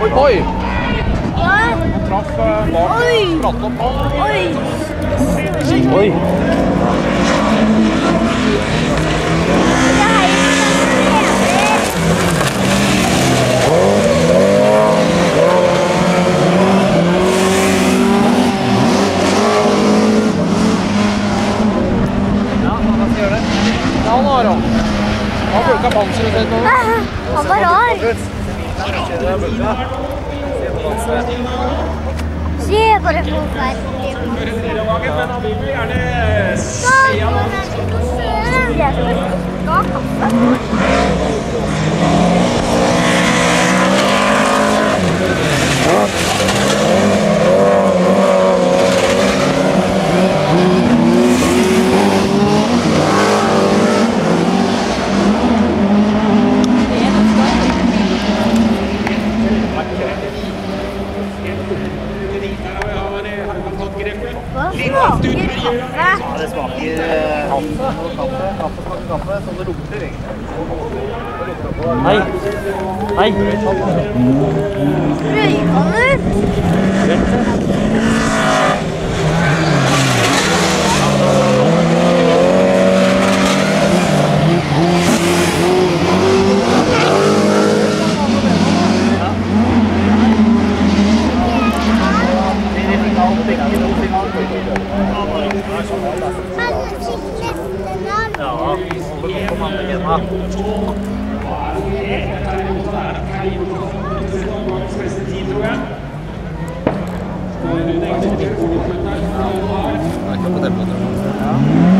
Oi! Han traff bak. Spratt opp på. Oi! Han har han. Han bulka panseret sitt nå. Han var rar. Se på det forferdelige. Men han vil jo gjerne Det smaker kaffe smaker kaffe, sånn det lukter egentlig. Hei! Hei! Ja, holder på med igjen da. Det er ikke på tempo.